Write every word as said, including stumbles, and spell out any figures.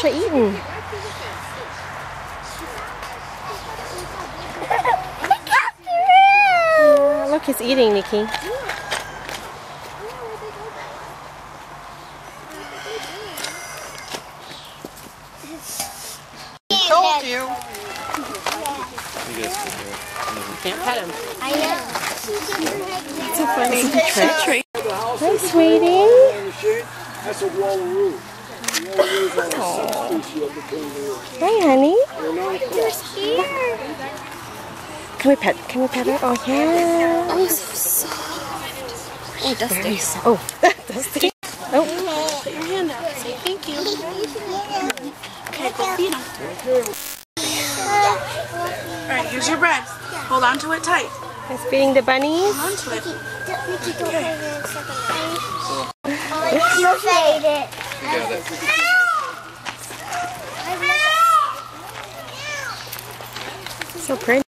Try eating. Uh, look, he's eating, Nikki. Told you. Can't pet him. I know. It's so funny. Hi, sweetie. That's a wallaroo. Wallaroo's are a subspecies of the kangaroo. Hi, honey. You're here. Can we pet? Can we pet her? Oh yeah. Oh, so soft. Oh, dusty. Oh, dusty. Oh. Put your hand out. Say thank you. Okay, go feed him. All right, here's your bread. Hold on to it tight. He's feeding the bunnies. Hold on to it. Okay. You fade it. You got it. So pretty.